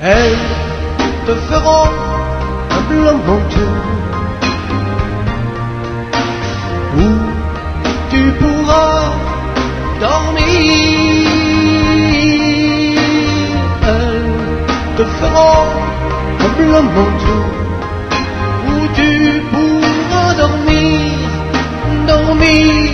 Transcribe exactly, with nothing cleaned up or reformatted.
Elles te feront un blanc manteau où tu pourras dormir. Elles te feront un blanc manteau où tu pourras dormir, dormir.